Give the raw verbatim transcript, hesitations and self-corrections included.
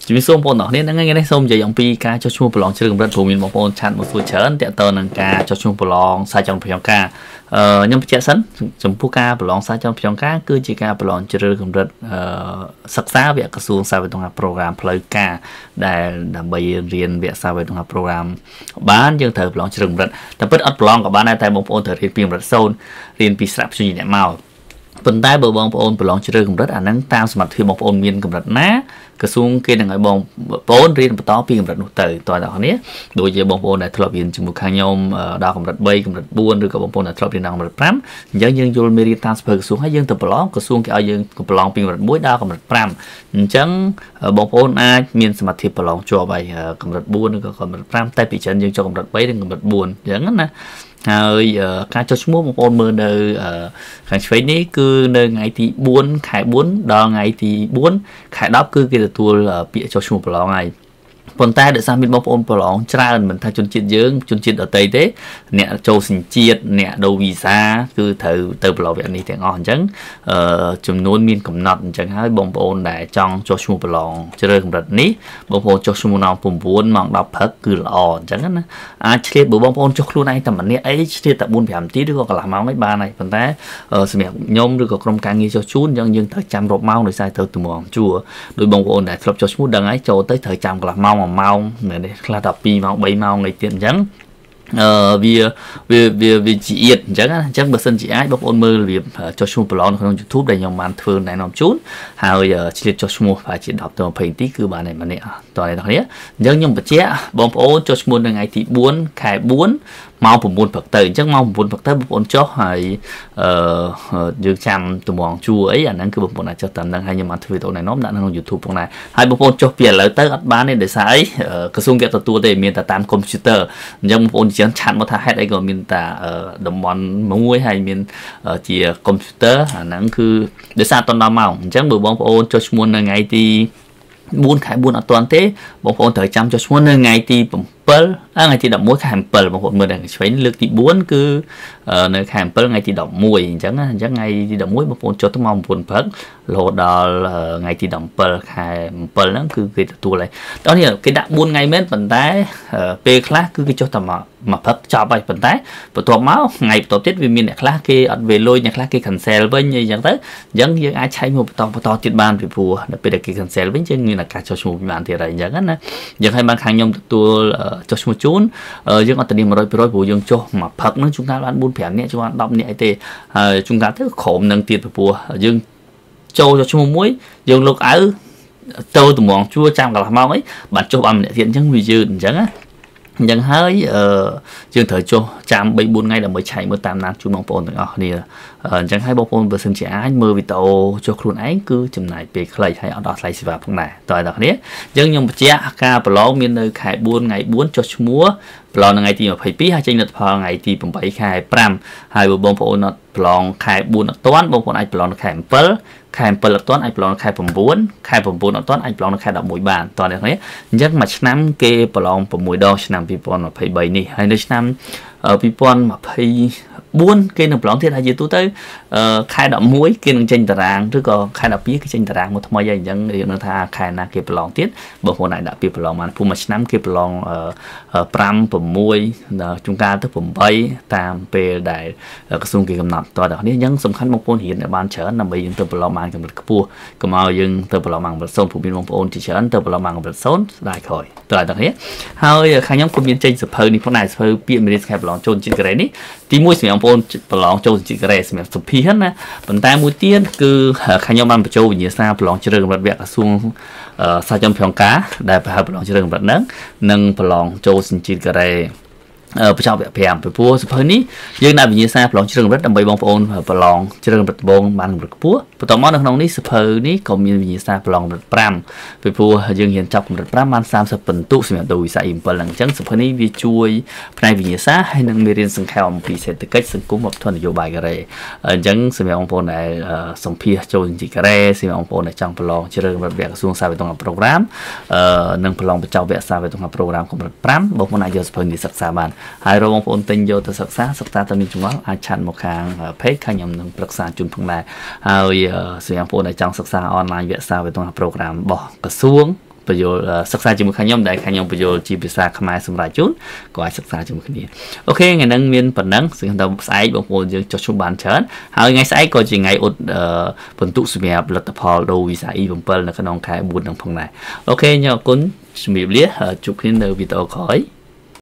chỉ biết số một nọ nên ngay ngay xong giờ dòng pi ca cho chung bờ chơi rất phổ biến một con chăn một số chớn tẹt tờ năng ca cho chung bờ sai trong phiên ca nhưng mà chạy sẵn chấm pu ca bờ sai trong phiên ca cứ chỉ ca bờ chơi rất sắc xa việc các xuồng sai về trong program play ca để làm bài riêng việc sai về trong program bán dương thời bờ chơi rấtแต่เปิดอัดบล็อกกับบ้านในไทยบางคนเถิดเรียนเพียงรัดโซนเรียนปีสลับช่วยเนี่ยเมาเป็นได้เบอร์บางคนไปลองเชื่อกับรัฐอันนั้นตามสมัครที่บางคนมีกับรัฐนะกระทรวงเกณฑ์อย่างไรบางคนเรียนไปต่อปีกับรัฐนุเตยตัวอย่างนี้โดยเฉพาะบางคนในทลบเรียนจมูกขายยมดาวกับรัฐใบกับรัฐบ้วนหรือกับบางคนในทลบเรียนดาวกับรัฐพรำยังยังโยนเมรีตามสเปอร์กระทรวงให้ยังตัวไปลองกระทรวงที่เอายังไปลองปีกับรัฐบ้วยดาวกับรัฐพรำจังบางคนอาจมีสมัครที่ไปลองจั่วไปกับรัฐบ้วนหรือกับรัฐพรำแต่ปีฉันยังจั่วกับรัฐใบกับรัฐบ้วนอย่างนั้นนะហើយការចុះឈ្មោះបងប្អូនមើលនៅខាងឆ្វេងនេះគឺនៅថ្ងៃទី4ខែ4ដល់ថ្ងៃទី4ខែ10គឺគេទទួលពាក្យចុះឈ្មោះប្រឡងហើយប៉ុន្តែដោយសារមានបងប្អូនប្រឡងច្រើនមិនថាជនជាតិយើងជនជាតិដទៃទេអ្នកចូលសញ្ជាតិអ្នកដូរវីសាគឺត្រូវទៅប្រឡងវគ្គនេះទាំងអស់អញ្ចឹងចំនួនមានកំណត់អញ្ចឹងហើយបងប្អូនដែលចង់ចុះឈ្មោះប្រឡងជ្រើសកម្រិតនេះបងប្អូនចុះឈ្មោះម៉ោង9ម៉ោង10ព្រឹកគឺល្អអញ្ចឹងណាអាចឆ្លៀតបើបងប្អូនចុះខ្លួនឯងតែម្នាក់អីឆ្លៀតតែ4 5នាទីឬក៏កន្លះម៉ោងឯងបានហើយប៉ុន្តែសម្រាប់ខ្ញុំឬក៏ក្រុមការងារចុះជូនអញ្ចឹងយើងត្រូវចាំរាប់ម៉ោងដោយសារទៅទំងជួដោយបងប្អូនដែលធ្លាប់ចុះឈ្មោះដឹងហើយចូលទៅត្រូវចាំកន្លះម៉ោងម៉ោងនេះខ្លះដល់2ម៉ោង3ម៉ោងនៃទៀតអញ្ចឹងអឺវាវាវាវាជាអៀតអញ្ចឹងអញ្ចឹងបើសិនជាអាចបងប្អូនមើលរបៀបចុះឈ្មោះប្រឡងក្នុង YouTube ដែលខ្ញុំបានធ្វើណែនាំជូនហើយឆ្លៀតចុះឈ្មោះប្រហែលជា10ទៅ20នាទីគឺបានតែម្នាក់តើអ្នកនរគ្នាអញ្ចឹងខ្ញុំបញ្ជាក់បងប្អូនចុះឈ្មោះនៅថ្ងៃទី4ខែ4ម៉ោង9ព្រឹកទៅអញ្ចឹងម៉ោង9ព្រឹកទៅបងប្អូនចុះហើយអឺយើងចាំទំងជួអីអាហ្នឹងគឺបងប្អូនអាចចុះតាមហ្នឹងហើយខ្ញុំបានធ្វើវីដេអូណែនាំដាក់ក្នុង YouTube ផងដែរហើយបងប្អូនចុះពីឥឡូវទៅអត់បានទេដោយសារអីក្រសួងគេទទួលទេមានតែតាមកុំព្យូទ័រអញ្ចឹងបងប្អូនជាឆាត់មកថាហេតុអីក៏មានតែតំបន់មួយហើយមានជាកុំព្យូទ័រអាហ្នឹងគឺដោយសារអត់ដល់ម៉ោងអញ្ចឹងបើបងប្អូនចុះឈ្មោះនៅថ្ងៃទី4ខែ4អត់ទាន់ទេបងប្អូនត្រូវចាំចុះឈ្មោះនៅថ្ងៃទី7ថ្ងៃទី11ខែ7បងប្អូនមើលដល់ឆ្វេងលើកទី4គឺនៅខែ7ថ្ងៃទី11អញ្ចឹងអញ្ចឹងថ្ងៃទី11បងប្អូនចុះទៅម៉ោង9ព្រឹករហូតដល់ថ្ងៃទី17ខែ7ហ្នឹងគឺគេទទួលហើយតោះនេះគេដាក់4ថ្ងៃមែនប៉ុន្តែពេលខ្លះគឺគេចុះតែមកមកព្រឹកចប់ហើយប៉ុន្តែបន្ទាប់មកថ្ងៃបន្ទាប់ទៀតវាមានអ្នកខ្លះគេអត់វេលុយអ្នកខ្លះគេ cancel វិញអីចឹងទៅអញ្ចឹងយើងអាចឆែកមកបន្តបន្តទៀតបានពីព្រោះដល់ពេលដែលគេ cancel វិញយើងមានការចុះឈ្មោះបានទៀតហើយអញ្ចឹងណាយើងឲ្យបានខាងខ្ញុំទទួលចុះឈ្មោះជូនយើងអត់ទៅនេះ100%ព្រោះយើងចុះមកផឹកហ្នឹងជួនកាលបាន4 5នាក់ជួនកាល10នាក់អីទេហើយជួនកាលទៅក្រុមនឹងទៀតពីព្រោះយើងចូលចុះឈ្មោះមួយយើងលោកអៅទៅតំងជួចាំកន្លះម៉ោងអីបានចុះបានម្នាក់ទៀតអញ្ចឹងវាយឺតអញ្ចឹងណាអញ្ចឹងហើយអឺយើងត្រូវចុះចាំ3 4ថ្ងៃដើម្បីឆែកមើលតាមណានជូនបងប្អូនទាំងអស់គ្នាអញ្ចឹងហើយបងប្អូនបើសិនជាអាចមើលវីដេអូចុះខ្លួនឯងគឺចំណាយពេលខ្លីហើយអត់ដល់ថ្លៃសេវាផងដែរតើអ្នកគ្នាអញ្ចឹងខ្ញុំបញ្ជាក់ការប្រឡងមាននៅខែ4ថ្ងៃ4ចុះឈ្មោះប្រឡងថ្ងៃទី22ហើយចេញលទ្ធផលថ្ងៃទី8ខែ5ហើយបើបងប្អូនអត់ប្រឡងខែ4អត់ទាន់បងប្អូនអាចប្រឡងនៅខែ7ខែ7អត់ទាន់អាចប្រឡងខែ9ខែ9អត់ទាន់អាចប្រឡងនៅខែ11បានតើអ្នកនេះអញ្ចឹងមួយឆ្នាំគេប្រឡង6ដងឆ្នាំ2023នេះហើយនៅឆ្នាំ2024គេនឹងប្រឡងទៀតហើយយូរទូទៅខែ11គេនឹងចេញតារាងឬក៏ខែ12គេចេញតារាងមកថ្មីហើយអញ្ចឹងយើងនឹងថាខែណាគេប្រឡងទៀតបងប្អូនអាចដាក់ពីប្រឡងបានព្រោះមួយឆ្នាំគេប្រឡង5 6ជួនកាលទៅ8តាមពេលដែលក្រសួងគេកំណត់តើអ្នកនេះអញ្ចឹងសំខាន់បងប្អូនរៀនឲ្យបានច្រើនដើម្បីយើងទៅប្រឡងបានកម្រិតខ្ពស់កុំឲ្យយើងទៅប្រឡងបានកម្រិត0ព្រោះមានបងប្អូនជាច្រើនទៅប្រឡងបានកម្រិត0ស្ដាយក្រោយតើអ្នកនេះហើយខាងខ្ញុំក៏មានចេញសភៅនេះផងដែរសភៅពាក្យមេរៀនខែប្រឡងចូលជាតិការ៉េនេះទី1សម្រាប់បងប្អូនប្រឡងចូលជាតិការ៉េសម្រាប់សុភីណាប៉ុន្តែមួយទៀតគឺខាងខ្ញុំបានបញ្ចូលវិញ្ញាសាប្រឡងជ្រើសកម្រិតវគ្គក្រសួងសាចំប្រងការដែលប្រហែលប្រឡងជ្រើសកម្រិតហ្នឹងនិងប្រឡងចូលសញ្ជាតិការ៉េបញ្ចប់វគ្គ5ពីព្រោះសភៅនេះយើងដាក់វិញ្ញាសាប្រឡងជ្រើសកម្រិតដើម្បីបងប្អូនប្រឡងជ្រើសកម្រិតដំបូងបានកម្រិតខ្ពស់បន្ទាប់មកនៅក្នុងនេះសភៅនេះក៏មានវិញ្ញាសាប្រឡងកម្រិត5ពីព្រោះយើងរៀនចប់កម្រិត5បាន30ពិន្ទុសម្រាប់ដូរវិស័យ7ហ្នឹងអញ្ចឹងសភៅនេះវាជួយផ្នែកវិញ្ញាសាហើយនឹងមេរៀនសង្ខេបអំពីសេដ្ឋកិច្ចសង្គមវប្បធម៌នយោបាយការ៉េអញ្ចឹងសម្រាប់បងប្អូនដែលសម្ភាសចូលសញ្ជាតិការ៉េសម្រាប់បងប្អូនដែលចង់ប្រឡងជ្រើសកម្រិតវគ្គក្រសួងសារវិទ្យាប្រូក្រាមនិងប្រឡងបញ្ចប់វគ្គសារវិទ្យាប្រូក្រាមកម្រិត5បងប្អូនអាចយកសភៅនេះសិក្សាបានហើយរកបងប្អូនទិញយកទៅសិក្សាសិក្សាទៅមានចំណងអាចឆាត់មកខាង page ខាងខ្ញុំនឹងប្រឹក្សាជូនផងដែរហើយសម្រាប់បងប្អូនដែលចង់សិក្សាអនឡាញវគ្គសារវិទ្យាប្រូក្រាមរបស់ក្រសួងបញ្យល់សិក្សាជាមួយខាងខ្ញុំដែលខាងខ្ញុំបញ្យល់ជាភាសាខ្មែរសម្រាប់ជូនក៏អាចសិក្សាជាមួយគ្នាអូខេថ្ងៃហ្នឹងមានប៉ុណ្ណឹងសឹងថាស្អែកបងប្អូនយើងចុះជួបបានច្រើនហើយថ្ងៃស្អែកក៏ជាថ្ងៃអ៊ុតបន្ទុកសម្រាប់លទ្ធផលដូរវីសា E 7 នៅក្នុងខែ bốn ហ្នឹងផងដែរអូខេខ្ញុំអរគុណជំរាបលាជួបគ្នានៅវីដេអូក្រោយ